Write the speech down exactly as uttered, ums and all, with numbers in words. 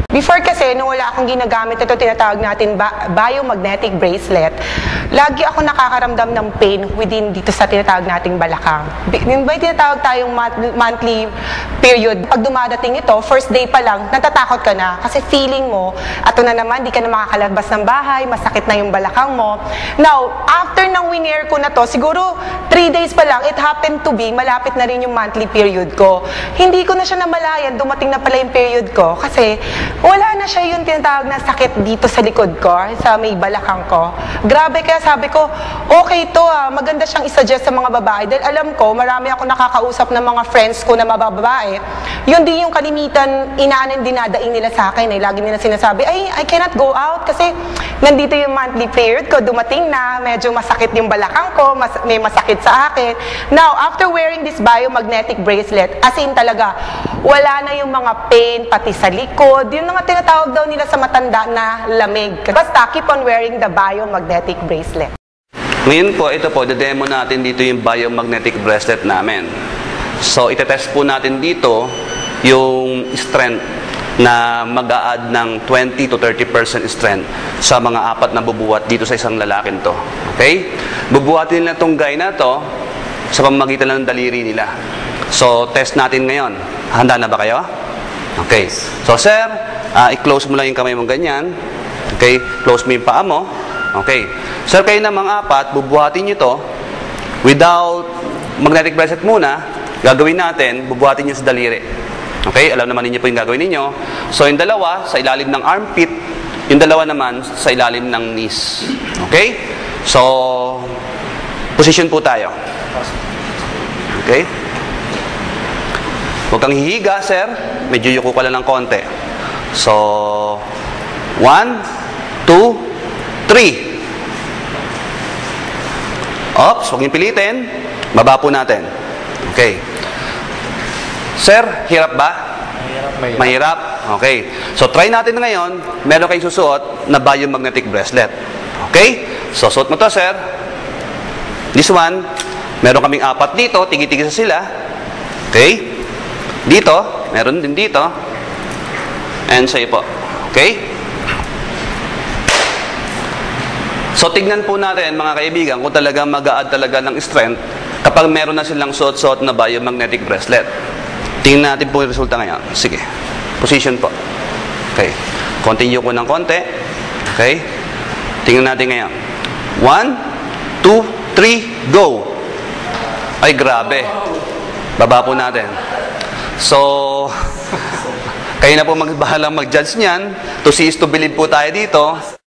Before kasi, nung wala akong ginagamit ito, tinatawag natin ba biomagnetic bracelet, lagi ako nakakaramdam ng pain within dito sa tinatawag nating balakang. Yung ba tinatawag tayong monthly period, pag dumadating ito, first day pa lang, natatakot ka na kasi feeling mo, ato na naman, di ka na makakalabas ng bahay, masakit na yung balakang mo. Now, after ng win-air ko na to, siguro three days pa lang, it happened to be, malapit na rin yung monthly period ko. Hindi ko na siya namalayan, dumating na pala yung period ko kasi wala na siya yung tinatawag na sakit dito sa likod ko, sa may balakang ko. Grabe, kaya sabi ko, okay to ah, maganda siyang isuggest sa mga babae. Dahil alam ko, marami ako nakakausap ng mga friends ko na mabababae. Yun din yung kalimitan, inaanin dinadaing nila sa akin. Eh. Lagi nila sinasabi, ay, I cannot go out kasi nandito yung monthly period ko, dumating na, medyo masakit yung balakang ko, mas, may masakit sa akin. Now, after wearing this biomagnetic bracelet, as in talaga, wala na yung mga pain, pati sa likod, yung mga tinatawag daw nila sa matanda na lamig. Basta, keep on wearing the biomagnetic bracelet. Ngayon po, ito po, demo natin dito yung biomagnetic bracelet namin. So, itetest po natin dito yung strength na mag-a-add ng twenty to thirty percent strength sa mga apat na bubuhat dito sa isang lalaking to. Okay? Bubuhatin nila itong guy na to sa pamamagitan ng daliri nila. So, test natin ngayon. Handa na ba kayo? Okay. So, sir, uh, i-close mo lang yung kamay mo ganyan. Okay? Close mo yung paa mo. Okay. Sir, kayo namang apat, bubuhatin nyo to without magnetic bracelet muna. Gagawin natin, bubuhatin nyo sa daliri. Okay? Alam naman ninyo po yung gagawin ninyo. So, yung dalawa, sa ilalim ng armpit. Yung dalawa naman, sa ilalim ng knees. Okay? So, position po tayo. Okay? Huwag kang hihiga, sir. Medyo yuko ka lang ng konti. So, one, two, three. Ops, huwag niyong pilitin. Baba po natin. Okay. Sir, hirap ba? Mahirap, mahirap. Mahirap? Okay. So, try natin ngayon. Meron kayong susuot na biomagnetic bracelet. Okay? So, suot mo to, sir. This one, meron kaming apat dito. Tigi-tigi sa sila. Okay? Dito, meron din dito. And sa'yo po. Okay? So, tignan po natin, mga kaibigan, kung talaga mag-a-add talaga ng strength kapag meron na silang suot-suot na biomagnetic bracelet. Tingnan natin po yung resulta ngayon. Sige. Position po. Okay. Continue ko ng konti. Okay. Tingnan natin ngayon. One, two, three, go! Ay, grabe. Baba po natin. So, kayo na po magbahalang mag-judge niyan. To see is to believe po tayo dito.